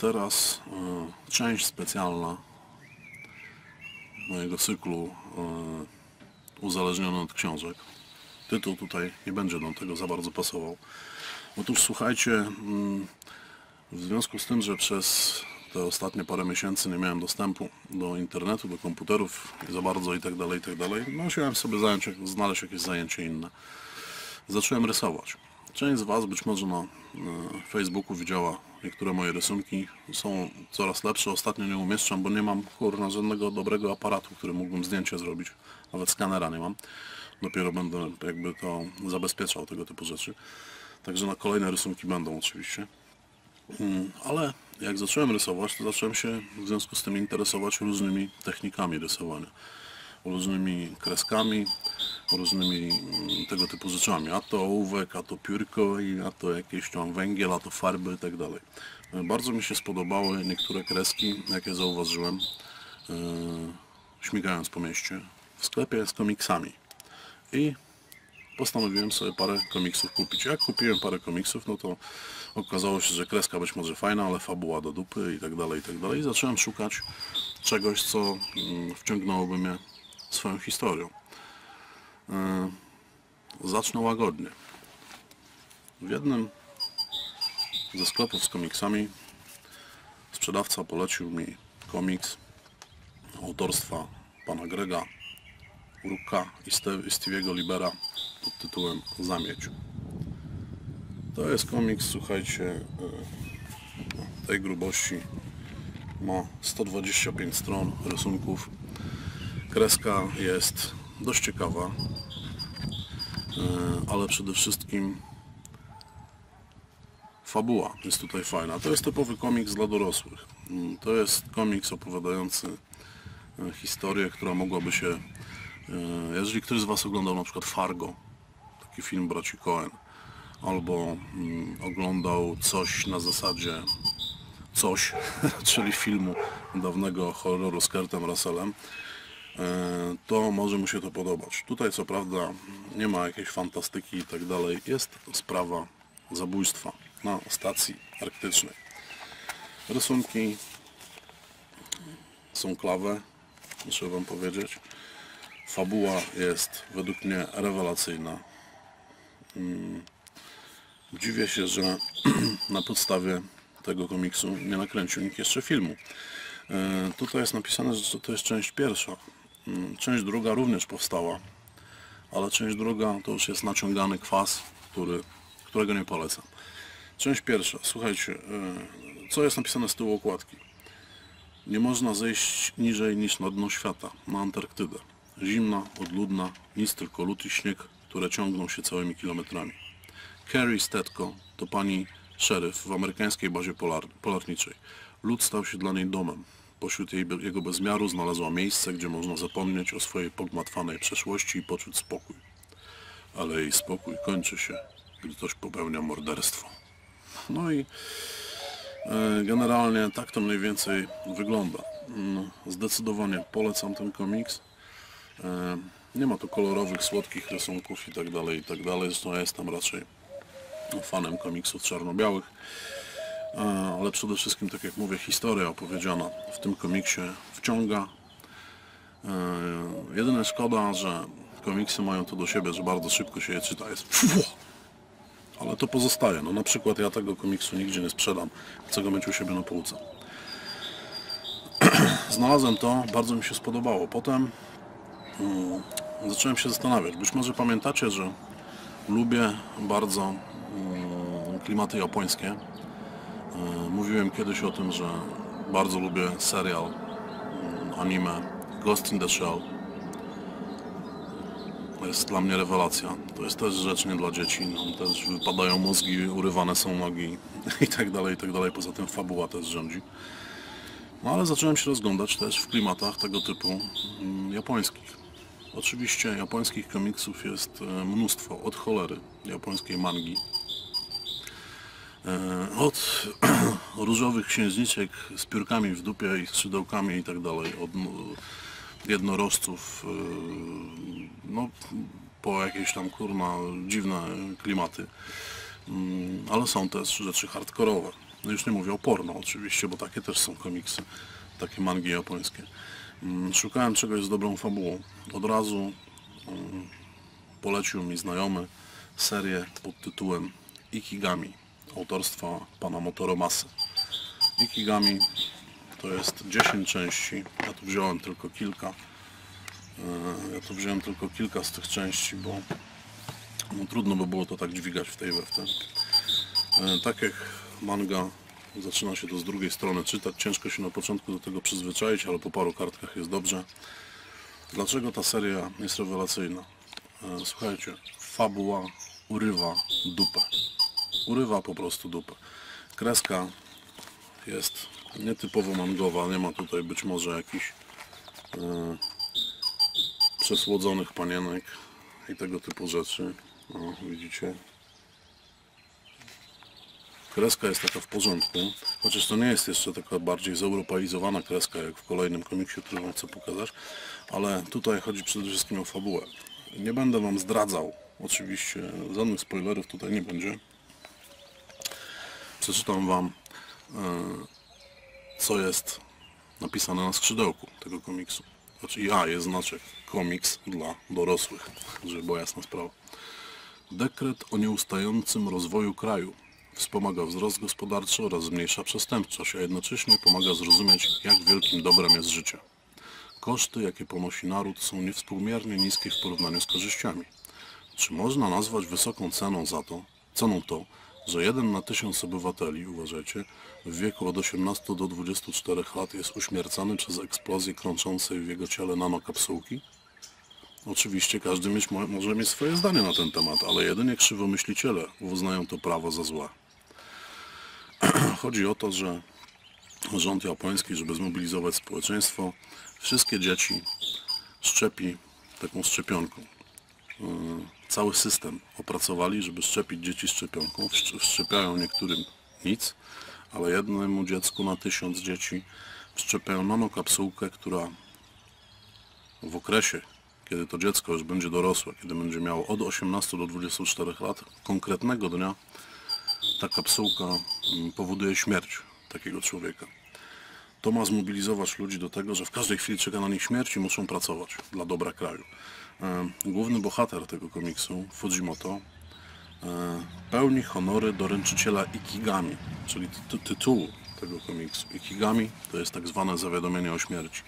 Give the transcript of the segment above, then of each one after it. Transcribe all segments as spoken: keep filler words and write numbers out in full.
teraz y, część specjalna mojego cyklu y, uzależniony od książek. Tytuł tutaj nie będzie do tego za bardzo pasował. Otóż słuchajcie, y, w związku z tym, że przez te ostatnie parę miesięcy nie miałem dostępu do internetu, do komputerów za bardzo i tak dalej, i tak dalej, no musiałem sobie zająć, znaleźć jakieś zajęcie inne. Zacząłem rysować. Część z Was być może na Facebooku widziała niektóre moje rysunki. Są coraz lepsze. Ostatnio nie umieszczam, bo nie mam kurna żadnego dobrego aparatu, który mógłbym zdjęcie zrobić. Nawet skanera nie mam. Dopiero będę jakby to zabezpieczał, tego typu rzeczy. Także na kolejne rysunki będą oczywiście. Ale jak zacząłem rysować, to zacząłem się w związku z tym interesować różnymi technikami rysowania. Różnymi kreskami, różnymi tego typu rzeczami. A to ołówek, a to piórko, a to jakieś tam węgiel, a to farby i tak dalej. Bardzo mi się spodobały niektóre kreski, jakie zauważyłem, yy, śmigając po mieście, w sklepie z komiksami. I postanowiłem sobie parę komiksów kupić. Jak kupiłem parę komiksów, no to okazało się, że kreska być może fajna, ale fabuła do dupy i tak dalej, i tak dalej. I zacząłem szukać czegoś, co yy, wciągnęłoby mnie swoją historią. Yy, zacznę łagodnie. W jednym ze sklepów z komiksami sprzedawca polecił mi komiks autorstwa pana Grega Rucka i Stevie'ego Libera pod tytułem Zamieć. To jest komiks, słuchajcie, yy, tej grubości. Ma sto dwadzieścia pięć stron rysunków. Kreska jest dość ciekawa, ale przede wszystkim fabuła jest tutaj fajna. To jest typowy komiks dla dorosłych. To jest komiks opowiadający historię, która mogłaby się... Jeżeli ktoś z Was oglądał na przykład Fargo, taki film braci Coen, albo oglądał coś na zasadzie Coś, czyli filmu dawnego horroru z Kurtem Russellem, to może mu się to podobać. Tutaj co prawda nie ma jakiejś fantastyki i tak dalej. Jest sprawa zabójstwa na stacji arktycznej. Rysunki są klawe, muszę Wam powiedzieć. Fabuła jest według mnie rewelacyjna. Dziwię się, że na podstawie tego komiksu nie nakręcił nikt jeszcze filmu. Tutaj jest napisane, że to jest część pierwsza. Część druga również powstała, ale część druga to już jest naciągany kwas, który, którego nie polecam. Część pierwsza, słuchajcie, co jest napisane z tyłu okładki? Nie można zejść niżej niż na dno świata, na Antarktydę. Zimna, odludna, nic tylko lód i śnieg, które ciągną się całymi kilometrami. Carrie Stetko to pani szeryf w amerykańskiej bazie polar, polarniczej. Lód stał się dla niej domem. Pośród jej, jego bezmiaru znalazła miejsce, gdzie można zapomnieć o swojej pogmatwanej przeszłości i poczuć spokój. Ale jej spokój kończy się, gdy ktoś popełnia morderstwo. No i e, generalnie tak to mniej więcej wygląda. No, zdecydowanie polecam ten komiks. E, nie ma tu kolorowych, słodkich rysunków i tak dalej, i tak dalej. Zresztą ja jestem raczej fanem komiksów czarno-białych. Ale przede wszystkim, tak jak mówię, historia opowiedziana w tym komiksie wciąga. Jedyna szkoda, że komiksy mają to do siebie, że bardzo szybko się je czyta. Jest... Ale to pozostaje. No, na przykład ja tego komiksu nigdzie nie sprzedam. Chcę go mieć u siebie na półce. Znalazłem to, bardzo mi się spodobało. Potem um, zacząłem się zastanawiać. Być może pamiętacie, że lubię bardzo um, klimaty japońskie. Mówiłem kiedyś o tym, że bardzo lubię serial, anime Ghost in the Shell. To jest dla mnie rewelacja. To jest też rzecz nie dla dzieci. No, też wypadają mózgi, urywane są nogi i tak dalej, i tak dalej. Poza tym fabuła też rządzi. No ale zacząłem się rozglądać też w klimatach tego typu japońskich. Oczywiście japońskich komiksów jest mnóstwo, od cholery, japońskiej mangi. Od różowych księżniczek z piórkami w dupie i skrzydełkami i tak dalej, od jednorożców, no po jakieś tam kurna dziwne klimaty, ale są też rzeczy hardkorowe. No już nie mówię o porno oczywiście, bo takie też są komiksy, takie mangi japońskie. Szukałem czegoś z dobrą fabułą. Od razu polecił mi znajomy serię pod tytułem Ikigami, autorstwa pana Motoromasy. Ikigami to jest dziesięć części, ja tu wziąłem tylko kilka. Ja tu wziąłem tylko kilka z tych części, bo no, trudno by było to tak dźwigać w tej we w tej. Tak jak manga zaczyna się to z drugiej strony czytać, ciężko się na początku do tego przyzwyczaić, ale po paru kartkach jest dobrze. Dlaczego ta seria jest rewelacyjna? Słuchajcie, fabuła urywa dupę. Urywa po prostu dupę. Kreska jest nietypowo mangowa, nie ma tutaj być może jakichś e, przesłodzonych panienek i tego typu rzeczy. O, widzicie? Kreska jest taka w porządku, chociaż to nie jest jeszcze taka bardziej zeuropeizowana kreska jak w kolejnym komiksie, który wam chcę pokazać, ale tutaj chodzi przede wszystkim o fabułę. Nie będę wam zdradzał, oczywiście żadnych spoilerów tutaj nie będzie. Przeczytam wam, co jest napisane na skrzydełku tego komiksu. Znaczy ja, jest znaczek komiks dla dorosłych, żeby była jasna sprawa. Dekret o nieustającym rozwoju kraju wspomaga wzrost gospodarczy oraz zmniejsza przestępczość, a jednocześnie pomaga zrozumieć, jak wielkim dobrem jest życie. Koszty, jakie ponosi naród, są niewspółmiernie niskie w porównaniu z korzyściami. Czy można nazwać wysoką ceną za to, ceną to, że jeden na tysiąc obywateli, uważajcie, w wieku od osiemnastu do dwudziestu czterech lat jest uśmiercany przez eksplozję krączącej w jego ciele nanokapsułki? Oczywiście każdy mieć, może mieć swoje zdanie na ten temat, ale jedynie krzywomyśliciele uznają to prawo za złe. Chodzi o to, że rząd japoński, żeby zmobilizować społeczeństwo, wszystkie dzieci szczepi taką szczepionką. Cały system opracowali, żeby szczepić dzieci szczepionką. Wszczepiają niektórym nic, ale jednemu dziecku na tysiąc dzieci wszczepiają nanokapsułkę, która w okresie, kiedy to dziecko już będzie dorosłe, kiedy będzie miało od osiemnastu do dwudziestu czterech lat, konkretnego dnia ta kapsułka powoduje śmierć takiego człowieka. To ma zmobilizować ludzi do tego, że w każdej chwili czeka na nich śmierć i muszą pracować dla dobra kraju. Główny bohater tego komiksu, Fujimoto, pełni honory doręczyciela Ikigami, czyli ty tytułu tego komiksu. Ikigami to jest tak zwane zawiadomienie o śmierci.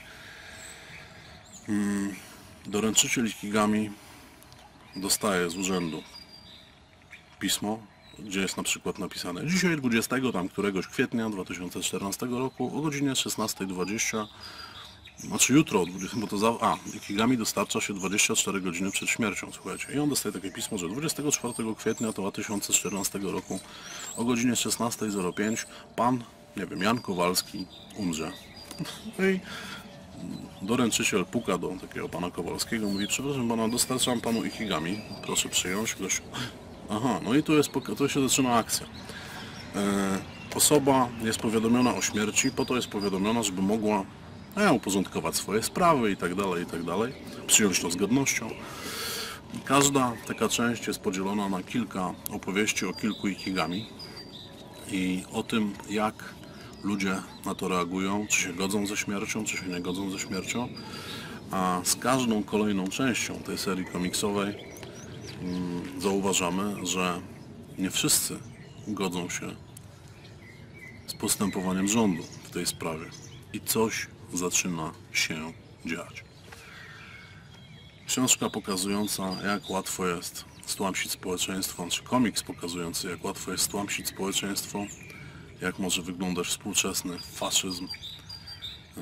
Doręczyciel Ikigami dostaje z urzędu pismo, gdzie jest na przykład napisane: dzisiaj dwudziestego tam któregoś kwietnia dwa tysiące czternastego roku o godzinie szesnastej dwadzieścia, znaczy jutro o dwudziestej, bo to za... A, Ikigami dostarcza się dwadzieścia cztery godziny przed śmiercią, słuchajcie. I on dostaje takie pismo, że dwudziestego czwartego kwietnia dwa tysiące czternastego roku o godzinie szesnastej zero pięć pan, nie wiem, Jan Kowalski umrze. No i doręczyciel puka do takiego pana Kowalskiego, mówi: przepraszam pana, dostarczam panu Ikigami, proszę przyjąć. Gość: aha, no i tu, jest, tu się zaczyna akcja. E, osoba jest powiadomiona o śmierci, po to jest powiadomiona, żeby mogła e, uporządkować swoje sprawy i tak dalej, i tak dalej, przyjąć to z godnością. Każda taka część jest podzielona na kilka opowieści o kilku Ikigami i o tym, jak ludzie na to reagują, czy się godzą ze śmiercią, czy się nie godzą ze śmiercią. A z każdą kolejną częścią tej serii komiksowej mm, zauważamy, że nie wszyscy godzą się z postępowaniem rządu w tej sprawie i coś zaczyna się dziać. Książka pokazująca, jak łatwo jest stłamsić społeczeństwo, czy komiks pokazujący, jak łatwo jest stłamsić społeczeństwo, jak może wyglądać współczesny faszyzm. Yy,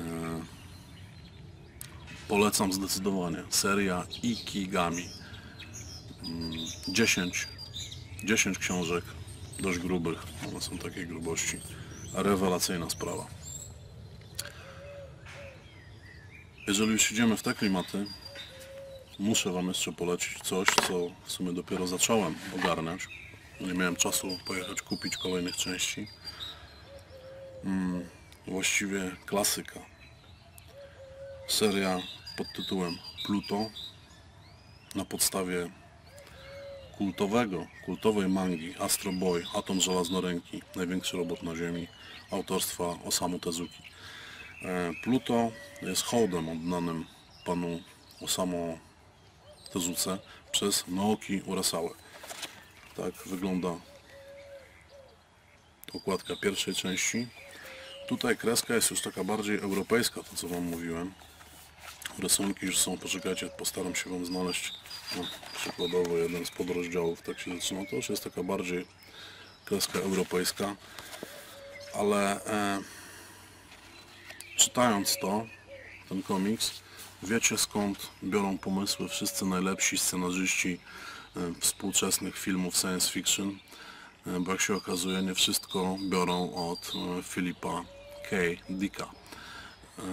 polecam zdecydowanie. Seria Ikigami. Yy, dziesięć, dziesięć książek, dość grubych, one są takiej grubości. Rewelacyjna sprawa. Jeżeli już idziemy w te klimaty, muszę wam jeszcze polecić coś, co w sumie dopiero zacząłem ogarniać. Nie miałem czasu pojechać kupić kolejnych części. Hmm, właściwie klasyka. Seria pod tytułem Pluto na podstawie kultowego, kultowej mangi Astro Boy, Atom Żelaznoręki, największy robot na Ziemi, autorstwa Osamu Tezuki. Pluto jest hołdem oddanym panu Osamu Tezuce przez Naoki Urasałę. Tak wygląda okładka pierwszej części. Tutaj kreska jest już taka bardziej europejska, to co wam mówiłem. Rysunki już są, poczekajcie, postaram się wam znaleźć no, przykładowo jeden z podrozdziałów, tak się zaczyna. To już jest taka bardziej kreska europejska, ale e, czytając to, ten komiks, wiecie skąd biorą pomysły wszyscy najlepsi scenarzyści e, współczesnych filmów science fiction, e, bo jak się okazuje, nie wszystko biorą od e, Philipa K. Dicka. E,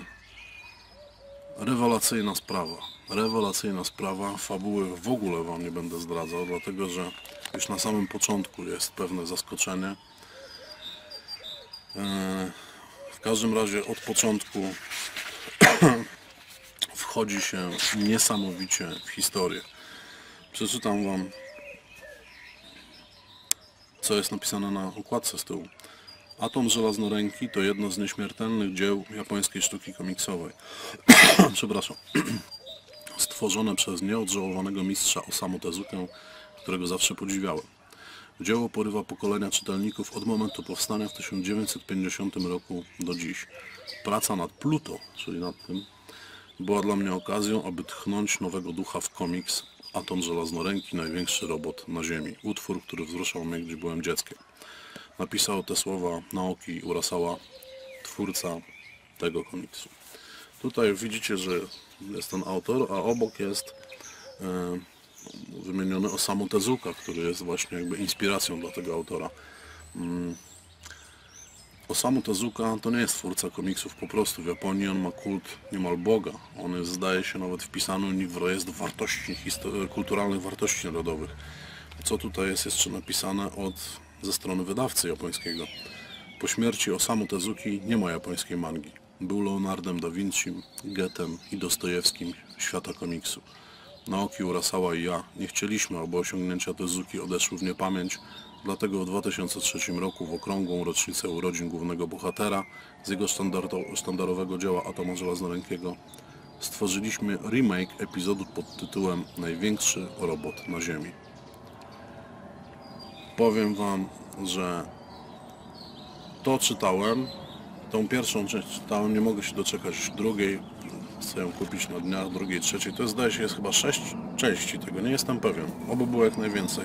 Rewelacyjna sprawa, rewelacyjna sprawa, fabuły w ogóle wam nie będę zdradzał, dlatego że już na samym początku jest pewne zaskoczenie. W każdym razie od początku wchodzi się niesamowicie w historię. Przeczytam wam, co jest napisane na okładce z tyłu. Atom Żelaznoręki to jedno z nieśmiertelnych dzieł japońskiej sztuki komiksowej. Przepraszam. Stworzone przez nieodżałowanego mistrza Osamu Tezukę, którego zawsze podziwiałem. Dzieło porywa pokolenia czytelników od momentu powstania w tysiąc dziewięćset pięćdziesiątym roku do dziś. Praca nad Pluto, czyli nad tym, była dla mnie okazją, aby tchnąć nowego ducha w komiks Atom Żelaznoręki, największy robot na Ziemi. Utwór, który wzruszał mnie, gdy byłem dzieckiem. Napisał te słowa Naoki Urasała, twórca tego komiksu. Tutaj widzicie, że jest ten autor, a obok jest e, wymieniony Osamu Tezuka, który jest właśnie jakby inspiracją dla tego autora. Mm. Osamu Tezuka to nie jest twórca komiksów po prostu. W Japonii on ma kult niemal Boga. On jest, zdaje się, nawet wpisany w rejestr wartości, kulturalnych wartości narodowych. Co tutaj jest jeszcze napisane od, ze strony wydawcy japońskiego. Po śmierci Osamu Tezuki nie ma japońskiej mangi. Był Leonardem da Vincim, Goethem i Dostojewskim świata komiksu. Naoki Urasała i ja nie chcieliśmy, aby osiągnięcia Tezuki odeszły w niepamięć, dlatego w dwa tysiące trzecim roku w okrągłą rocznicę urodzin głównego bohatera z jego sztandarowego dzieła Atoma Żelaznorękiego stworzyliśmy remake epizodu pod tytułem Największy robot na Ziemi. Powiem wam, że to czytałem, tą pierwszą część czytałem, nie mogę się doczekać drugiej, chcę ją kupić na dniach, drugiej, trzeciej, to jest, zdaje się, jest chyba sześć części tego, nie jestem pewien, oby było jak najwięcej.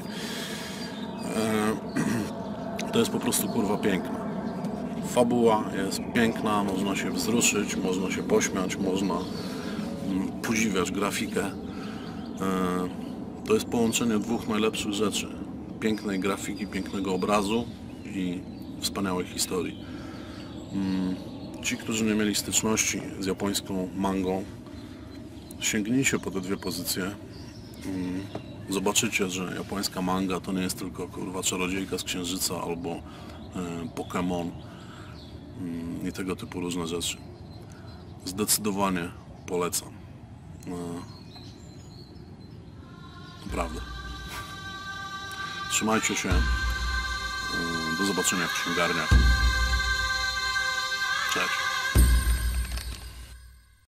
Eee, to jest po prostu kurwa piękne. Fabuła jest piękna, można się wzruszyć, można się pośmiać, można mm, podziwiać grafikę. Eee, to jest połączenie dwóch najlepszych rzeczy. Pięknej grafiki, pięknego obrazu i wspaniałej historii. Ci, którzy nie mieli styczności z japońską mangą, sięgnijcie po te dwie pozycje. Zobaczycie, że japońska manga to nie jest tylko kurwa czarodziejka z księżyca albo e, Pokémon i tego typu różne rzeczy. Zdecydowanie polecam. E, naprawdę. Trzymajcie się. Do zobaczenia w księgarniach. Cześć.